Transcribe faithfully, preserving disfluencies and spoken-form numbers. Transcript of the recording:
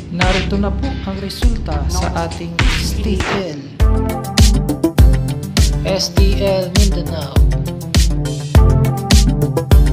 Narito na po ang resulta sa ating S T L. S T L Mindanao.